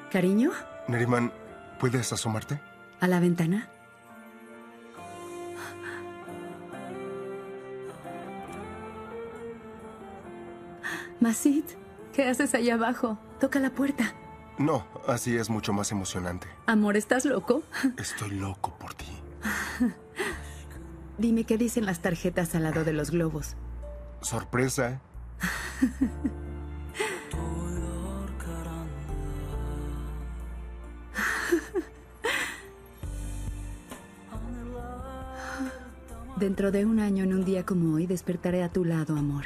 ¿Cariño? Neriman, ¿puedes asomarte? ¿A la ventana? Masid, ¿qué haces ahí abajo? Toca la puerta. No, así es mucho más emocionante. Amor, ¿estás loco? Estoy loco por ti. Dime qué dicen las tarjetas al lado de los globos. Sorpresa. Dentro de un año, en un día como hoy, despertaré a tu lado, amor.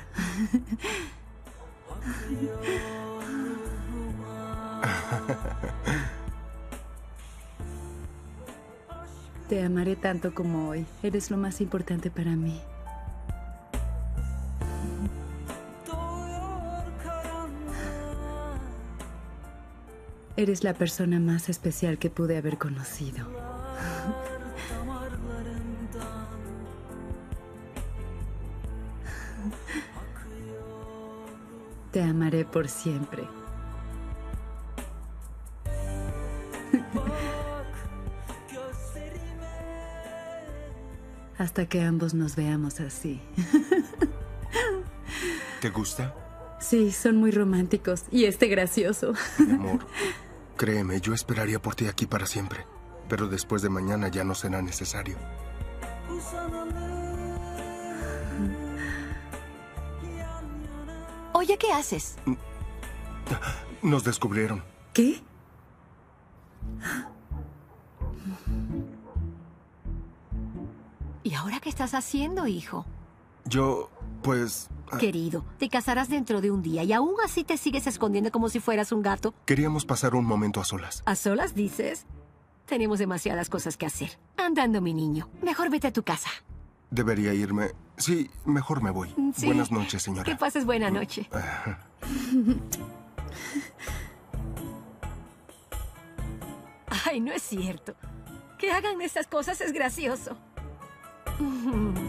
Te amaré tanto como hoy. Eres lo más importante para mí. Eres la persona más especial que pude haber conocido. Te amaré por siempre. Hasta que ambos nos veamos así. ¿Te gusta? Sí, son muy románticos. Y gracioso. Mi amor, créeme, yo esperaría por ti aquí para siempre. Pero después de mañana ya no será necesario. Oye, ¿qué haces? Nos descubrieron. ¿Qué? ¿Y ahora qué estás haciendo, hijo? Yo, pues... Querido, te casarás dentro de un día y aún así te sigues escondiendo como si fueras un gato. Queríamos pasar un momento a solas. ¿A solas, dices? Tenemos demasiadas cosas que hacer. Andando, mi niño. Mejor vete a tu casa. Debería irme. Sí, mejor me voy. Sí. Buenas noches, señora. Que pases buena noche. Ay, no es cierto. Que hagan estas cosas es gracioso.